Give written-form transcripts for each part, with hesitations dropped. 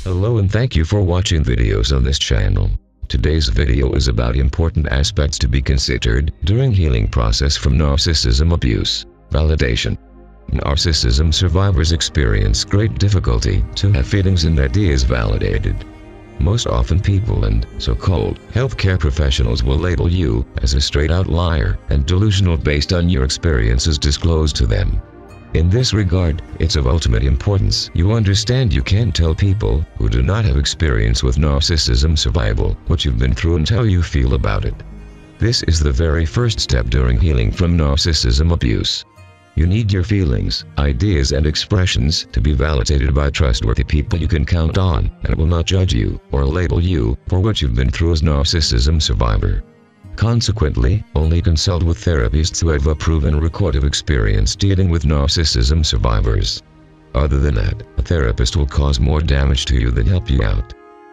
Hello and thank you for watching videos on this channel. Today's video is about important aspects to be considered during healing process from narcissism abuse. Validation. Narcissism survivors experience great difficulty to have feelings and ideas validated. Most often people and so-called healthcare professionals will label you as a straight-out liar and delusional based on your experiences disclosed to them. In this regard, it's of ultimate importance you understand you can't tell people who do not have experience with narcissism survival what you've been through and how you feel about it. This is the very first step during healing from narcissism abuse. You need your feelings, ideas and expressions to be validated by trustworthy people you can count on and will not judge you or label you for what you've been through as narcissism survivor. Consequently, only consult with therapists who have a proven record of experience dealing with narcissism survivors. Other than that, a therapist will cause more damage to you than help you out.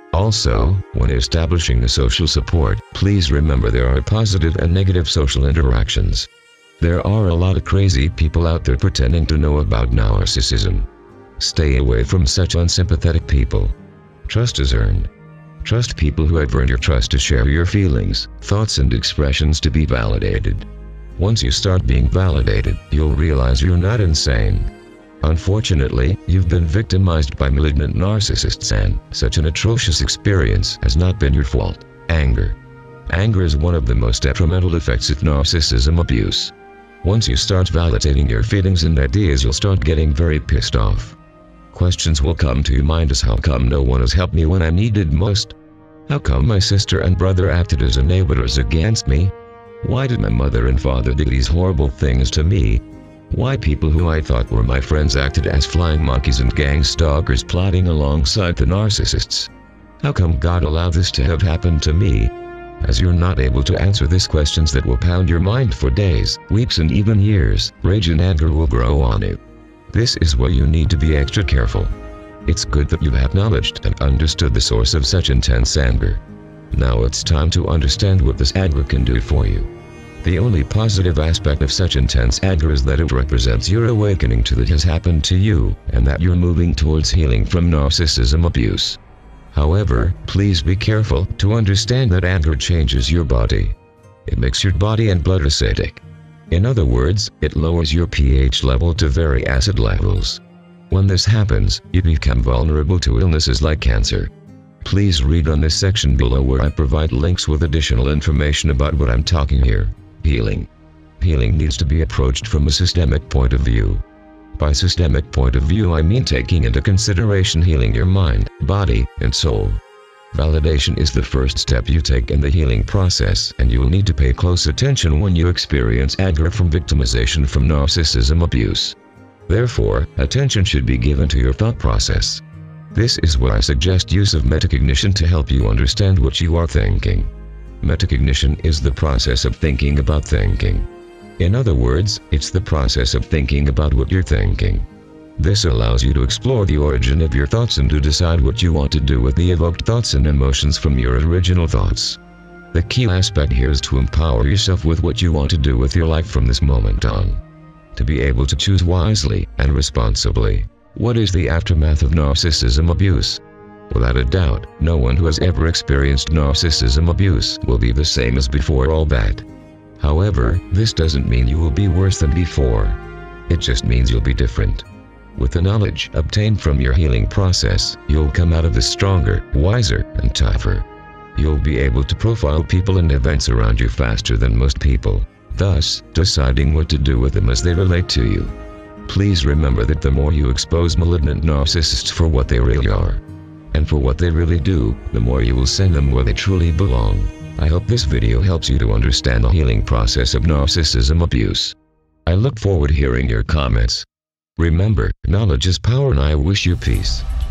Also, when establishing the social support, please remember there are positive and negative social interactions. There are a lot of crazy people out there pretending to know about narcissism. Stay away from such unsympathetic people. Trust is earned. Trust people who have earned your trust to share your feelings, thoughts and expressions to be validated. Once you start being validated, you'll realize you're not insane. Unfortunately, you've been victimized by malignant narcissists and such an atrocious experience has not been your fault. Anger. Anger is one of the most detrimental effects of narcissism abuse. Once you start validating your feelings and ideas, you'll start getting very pissed off. Questions will come to your mind as how come no one has helped me when I needed most? How come my sister and brother acted as enablers against me? Why did my mother and father do these horrible things to me? Why people who I thought were my friends acted as flying monkeys and gang stalkers plotting alongside the narcissists? How come God allowed this to have happened to me? As you're not able to answer these questions that will pound your mind for days, weeks and even years, rage and anger will grow on you. This is where you need to be extra careful. It's good that you've acknowledged and understood the source of such intense anger. Now it's time to understand what this anger can do for you. The only positive aspect of such intense anger is that it represents your awakening to that has happened to you and that you're moving towards healing from narcissism abuse. However, please be careful to understand that anger changes your body. It makes your body and blood acidic. In other words, it lowers your pH level to very acid levels. When this happens, you become vulnerable to illnesses like cancer. Please read on this section below where I provide links with additional information about what I'm talking here. Healing. Healing needs to be approached from a systemic point of view. By systemic point of view I mean taking into consideration healing your mind, body, and soul. Validation is the first step you take in the healing process, and you'll need to pay close attention when you experience anger from victimization from narcissism abuse. Therefore, attention should be given to your thought process. This is where I suggest use of metacognition to help you understand what you are thinking. Metacognition is the process of thinking about thinking. In other words, it's the process of thinking about what you're thinking. This allows you to explore the origin of your thoughts and to decide what you want to do with the evoked thoughts and emotions from your original thoughts. The key aspect here is to empower yourself with what you want to do with your life from this moment on. To be able to choose wisely and responsibly. What is the aftermath of narcissism abuse? Without a doubt, no one who has ever experienced narcissism abuse will be the same as before all that. However, this doesn't mean you will be worse than before. It just means you'll be different. With the knowledge obtained from your healing process, you'll come out of this stronger, wiser, and tougher. You'll be able to profile people and events around you faster than most people, thus deciding what to do with them as they relate to you. Please remember that the more you expose malignant narcissists for what they really are, and for what they really do, the more you will send them where they truly belong. I hope this video helps you to understand the healing process of narcissism abuse. I look forward to hearing your comments. Remember, knowledge is power and I wish you peace.